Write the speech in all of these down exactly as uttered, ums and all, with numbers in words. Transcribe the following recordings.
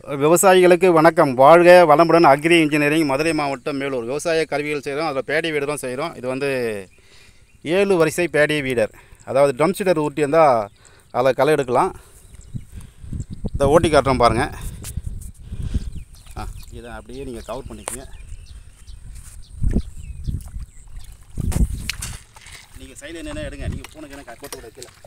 விவசாயிகளுக்கு வணக்கம். வாழ்க வளமுடன். அக்ரி இன்ஜினியரிங், மதுரை மாவட்டம், மேலூர். விவசாய கருவிகள் செய்கிறோம். அதில் பேடி வீடு தான் செய்கிறோம். இது வந்து ஏழு வரிசை பேடி வீடர், அதாவது ட்ரம் சீடர் ஊட்டி இருந்தால் அதில் களை எடுக்கலாம். இதை ஓட்டி காட்டுறோம் பாருங்கள். ஆ இதை அப்படியே நீங்கள் கவர் பண்ணிக்கங்க. நீங்கள் சைடில் என்னென்ன எடுங்க. நீங்கள் பூனைக்கு என்ன போட்டு விட கீழே.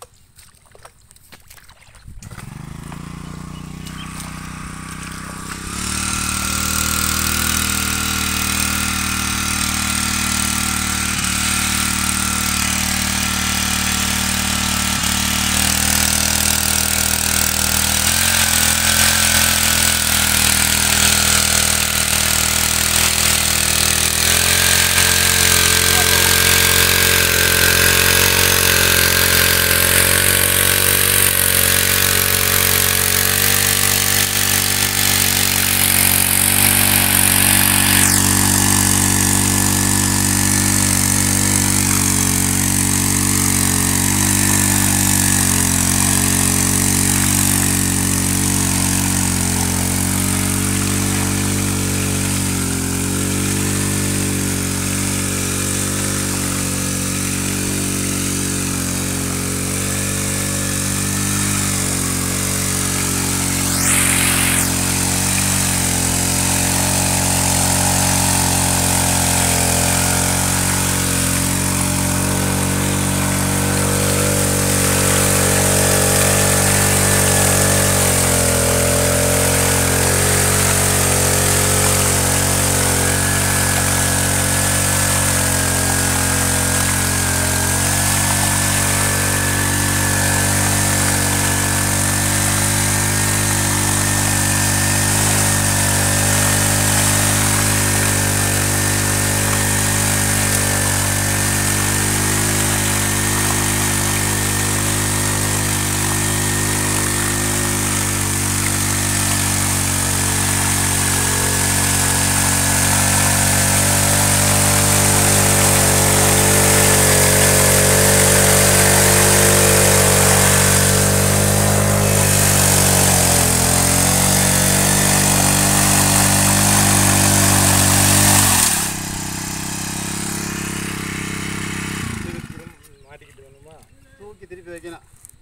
தூக்கி திருப்பி வைக்கணும்.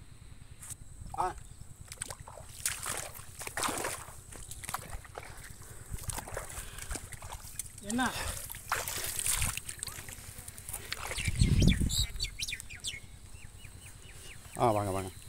ஆ என்ன ஆ வாங்க வாங்க.